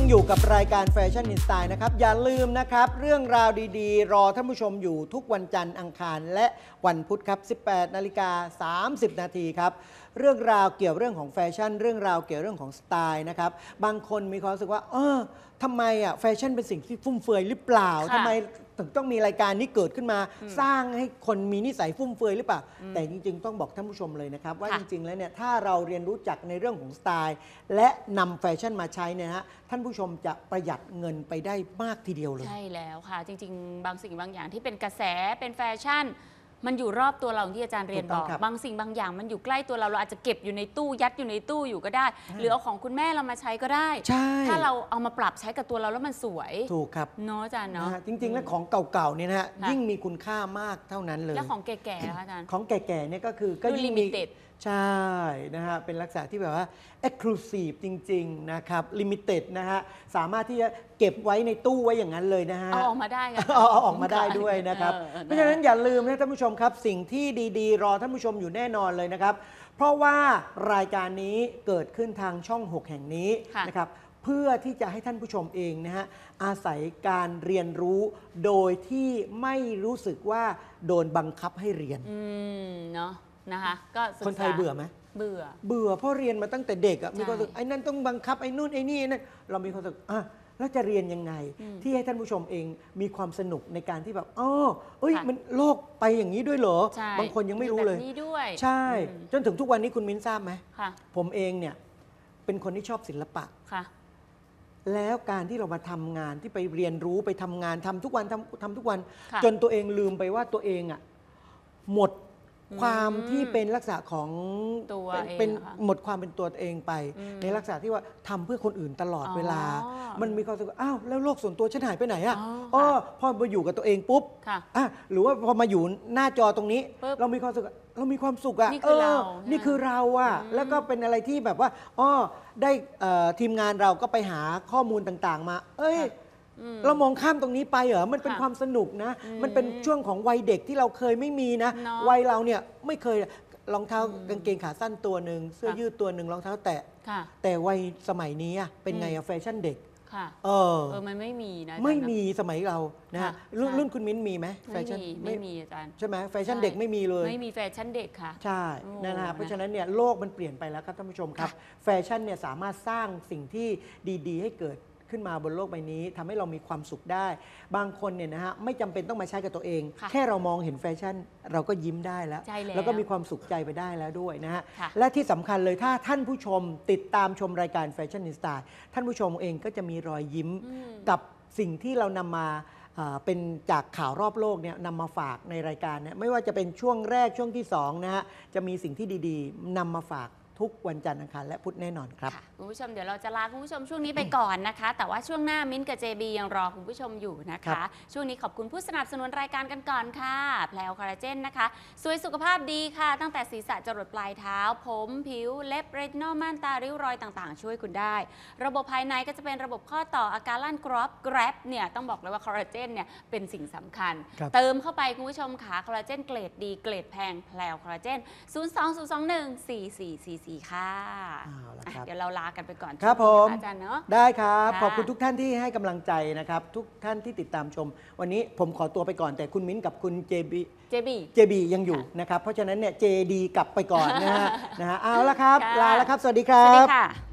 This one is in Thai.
อยู่กับรายการแฟชั่นอินสไตล์นะครับอย่าลืมนะครับเรื่องราวดีๆรอท่านผู้ชมอยู่ทุกวันจันทร์อังคารและวันพุธครับ 18:30 นาทีครับเรื่องราวเกี่ยวเรื่องของแฟชั่นเรื่องราวเกี่ยวเรื่องของสไตล์นะครับบางคนมีความรู้สึกว่าทำไมแฟชั่นเป็นสิ่งที่ฟุ่มเฟือยหรือเปล่าทำไมถึงต้องมีรายการนี้เกิดขึ้นมาสร้างให้คนมีนิสัยฟุ่มเฟือยหรือเปล่าแต่จริงๆต้องบอกท่านผู้ชมเลยนะครับว่าจริงๆแล้วเนี่ยถ้าเราเรียนรู้จักในเรื่องของสไตล์และนำแฟชั่นมาใช้เนี่ยฮะท่านผู้ชมจะประหยัดเงินไปได้มากทีเดียวเลยใช่แล้วค่ะจริงๆบางสิ่งบางอย่างที่เป็นกระแสเป็นแฟชั่นมันอยู่รอบตัวเราที่อาจารย์เรียนบอกบางสิ่งบางอย่างมันอยู่ใกล้ตัวเราอาจจะเก็บอยู่ในตู้ยัดอยู่ในตู้อยู่ก็ได้หรือเอาของคุณแม่เรามาใช้ก็ได้ถ้าเราเอามาปรับใช้กับตัวเราแล้วมันสวยถูกครับเนาะอาจารย์เนาะจริงๆแล้วของเก่าๆเนี่ยนะฮะยิ่งมีคุณค่ามากเท่านั้นเลยแล้วของแก่ๆนะคะอาจารย์ของแก่ๆเนี่ยก็คือก็ยิ่งมีใช่นะฮะเป็นลักษณะที่แบบว่า exclusive จริงๆนะครับ limited นะฮะสามารถที่จะเก็บไว้ในตู้ไว้อย่างนั้นเลยนะฮะเอาออกมาได้กันเอาออกมาได้ด้วยนะครับเพราะฉะนั้นอย่าลืมนะท่านผู้ชมครับสิ่งที่ดีๆรอท่านผู้ชมอยู่แน่นอนเลยนะครับเพราะว่ารายการนี้เกิดขึ้นทางช่อง 6 แห่งนี้นะครับเพื่อที่จะให้ท่านผู้ชมเองนะฮะอาศัยการเรียนรู้โดยที่ไม่รู้สึกว่าโดนบังคับให้เรียนเนาะนะคะก็คนไทยเบื่อไหมเบื่อเพราะเรียนมาตั้งแต่เด็กมีความรู้สึกไอ้นั่นต้องบังคับไอ้นู่นไอ้นี่นั่นเรามีความรู้สึกแล้วจะเรียนยังไงที่ให้ท่านผู้ชมเองมีความสนุกในการที่แบบมันโลกไปอย่างนี้ด้วยเหรอบางคนยังไม่รู้เลยใช่จนถึงทุกวันนี้คุณมิ้นทราบไหมผมเองเนี่ยเป็นคนที่ชอบศิลปะแล้วการที่เรามาทำงานที่ไปเรียนรู้ไปทำงานทำทุกวันทำทุกวันจนตัวเองลืมไปว่าตัวเองหมดความที่เป็นลักษณะของตัวเป็นหมดความเป็นตัวเองไปในลักษณะที่ว่าทำเพื่อคนอื่นตลอดเวลามันมีความรู้สึกอ้าวแล้วโลกส่วนตัวฉันหายไปไหนพอมาอยู่กับตัวเองปุ๊บหรือว่าพอมาอยู่หน้าจอตรงนี้เรามีความสุขนี่คือเรานี่คือเราแล้วก็เป็นอะไรที่แบบว่าได้ทีมงานเราก็ไปหาข้อมูลต่างๆมาเรามองข้ามตรงนี้ไปเหรอมันเป็นความสนุกนะมันเป็นช่วงของวัยเด็กที่เราเคยไม่มีนะวัยเราเนี่ยไม่เคยรองเท้ากางเกงขาสั้นตัวหนึ่งเสื้อยืดตัวหนึ่งรองเท้าแตะแต่วัยสมัยนี้เป็นไงแฟชั่นเด็กมันไม่มีนะไม่มีสมัยเรานะฮะรุ่นคุณมิ้นมีไหมแฟชั่นไม่มีอาจารย์ใช่ไหมแฟชั่นเด็กไม่มีเลยไม่มีแฟชั่นเด็กค่ะใช่นะฮะเพราะฉะนั้นเนี่ยโลกมันเปลี่ยนไปแล้วครับท่านผู้ชมครับแฟชั่นเนี่ยสามารถสร้างสิ่งที่ดีๆให้เกิดขึ้นมาบนโลกใบนี้ทำให้เรามีความสุขได้บางคนเนี่ยนะฮะไม่จำเป็นต้องมาใช้กับตัวเองแค่เรามองเห็นแฟชั่นเราก็ยิ้มได้แล้วก็มีความสุขใจไปได้แล้วด้วยนะฮะและที่สำคัญเลยถ้าท่านผู้ชมติดตามชมรายการแฟชั่นอินสไตล์ท่านผู้ชมเองก็จะมีรอยยิ้มกับสิ่งที่เรานำมาเป็นจากข่าวรอบโลกเนี่ยนำมาฝากในรายการเนี่ยไม่ว่าจะเป็นช่วงแรกช่วงที่2นะฮะจะมีสิ่งที่ดีๆนำมาฝากทุกวันจันทร์อังคารและพุธแน่นอนครับคุณผู้ชมเดี๋ยวเราจะลาคุณผู้ชมช่วงนี้ไปก่อนนะคะแต่ว่าช่วงหน้ามิ้นกับเจบียังรอคุณผู้ชมอยู่นะคะช่วงนี้ขอบคุณผู้สนับสนุนรายการกันก่อนค่ะแพลวคอลลาเจนนะคะสวยสุขภาพดีค่ะตั้งแต่ศีรษะจรดปลายเท้าผมผิวเล็บเรตินอลม่านตาริ้วรอยต่างๆช่วยคุณได้ระบบภายในก็จะเป็นระบบข้อต่ออาการลั่นกรอบแกร็บเนี่ยต้องบอกเลยว่าคอลลาเจนเนี่ยเป็นสิ่งสำคัญเติมเข้าไปคุณผู้ชมค่ะคอลลาเจนเกรดดีเกรดแพงแพลวคอลลาเจน020214444ค่ะเดี๋ยวเราลากันไปก่อนครับผมอาจารย์เนาะได้ครับขอบคุณทุกท่านที่ให้กำลังใจนะครับทุกท่านที่ติดตามชมวันนี้ผมขอตัวไปก่อนแต่คุณมิ้นกับคุณเจบียังอยู่นะครับเพราะฉะนั้นเนี่ยเจดีกลับไปก่อนนะฮะเอาละครับลาแล้วครับสวัสดีครับ